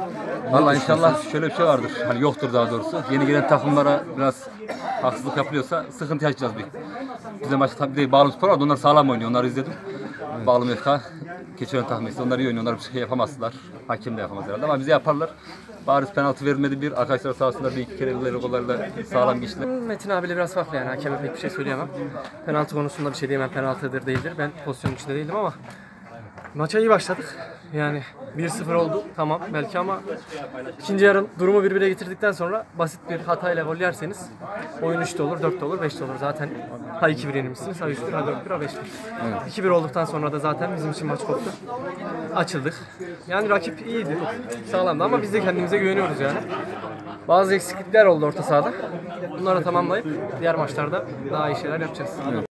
Vallahi inşallah şöyle bir şey vardır. Hani yoktur daha doğrusu. Yeni gelen takımlara biraz haksızlık yapılıyorsa sıkıntı yaşayacağız bir. Bizim maçta tabii de Bağlı Spor vardı. Onlar sağlam oynuyor. Onları izledim. Bağlı MFK, Keçiören takımıysa onlar iyi oynuyor. Onlar bir şey yapamazlar. Hakem de yapamaz herhalde ama bize yaparlar. Bariz penaltı verilmedi bir. Arkadaşlar sağ olsunlar bir iki kere elleri kollarıyla sağlam geçtiler. Metin abiyle biraz farklı yani. Hakeme pek bir şey söyleyemem. Penaltı konusunda bir şey diyemem. Penaltıdır değildir. Ben pozisyonun içinde değildim ama maça iyi başladık. Yani 1-0 oldu tamam belki ama ikinci yarım durumu birbirine getirdikten sonra basit bir hatayla gol yerseniz oyun 3'te olur, 4'te olur, 5'te olur. Zaten ha 2-1 yenilmişsiniz, ha 3-1, ha 4-1, ha 5-1. Evet. 2-1 olduktan sonra da zaten bizim için maç koptu. Açıldık. Yani rakip iyiydi, sağlamdı ama biz de kendimize güveniyoruz yani. Bazı eksiklikler oldu orta sahada. Bunları tamamlayıp diğer maçlarda daha iyi şeyler yapacağız.